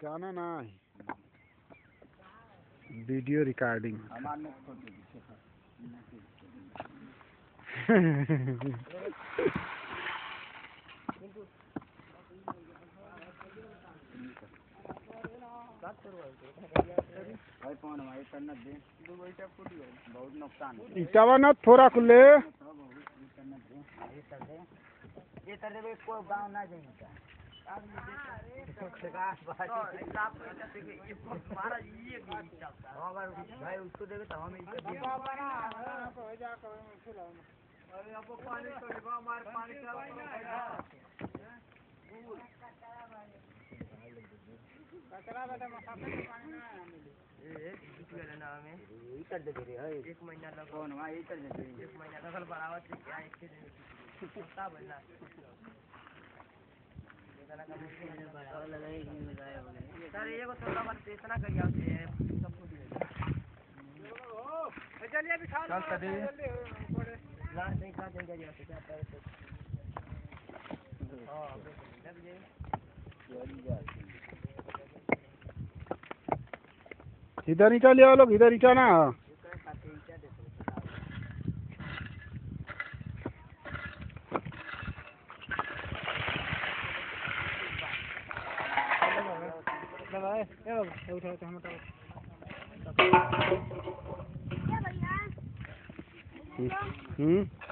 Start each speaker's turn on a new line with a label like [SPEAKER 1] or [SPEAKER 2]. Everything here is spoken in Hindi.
[SPEAKER 1] गाना ना वीडियो रिकॉर्डिंग इटावा ना थोड़ा खुले
[SPEAKER 2] ये तरह में कोई गाँव ना जाएगा भाई उसको देखे तो हमें एक महीना लगो एक महीना लगल बराबर से क्या सर ये को थोड़ा बात इतना करिया चलिए अभी खा लो लास्ट नहीं खा देंगे जी क्या पैसे हां लग जाए
[SPEAKER 1] इधर ईटा ले आओ लोग इधर ईटा ना उठा